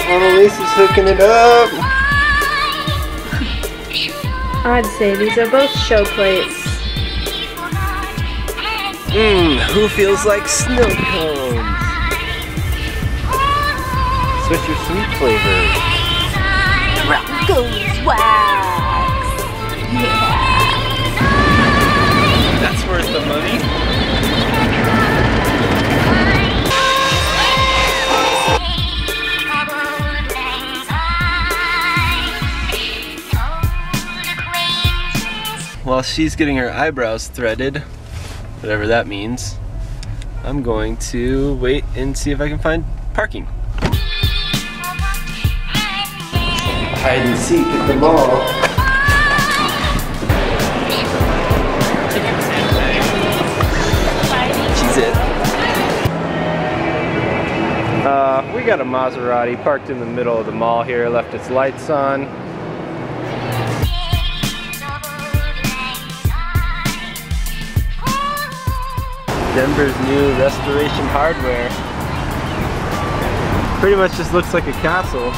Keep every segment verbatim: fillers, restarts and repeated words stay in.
Annalisa's hooking it up. I'd say these are both show plates. Mmm, who feels like snow cones? Switch your sweet flavors. Rocco's wax. Yeah. That's worth the money. While she's getting her eyebrows threaded, whatever that means, I'm going to wait and see if I can find parking. Hide and seek at the mall. She's it. Uh, we got a Maserati parked in the middle of the mall here, left its lights on. Denver's new Restoration Hardware. Pretty much just looks like a castle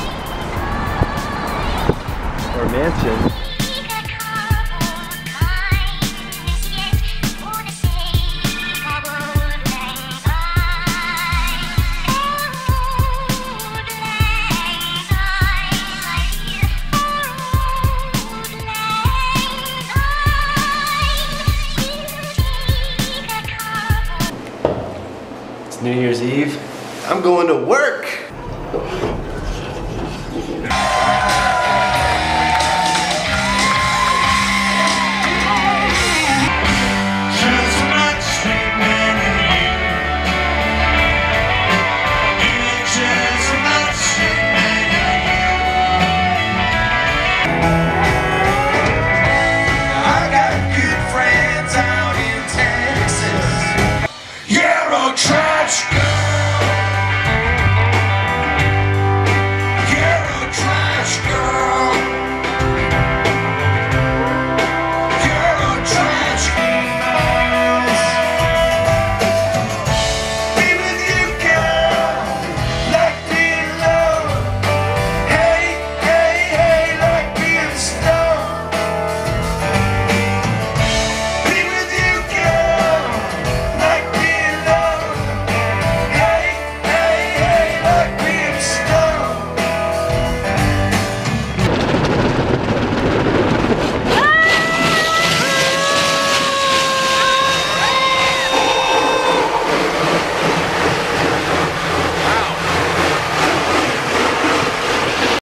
or mansion. New Year's Eve. I'm going to work.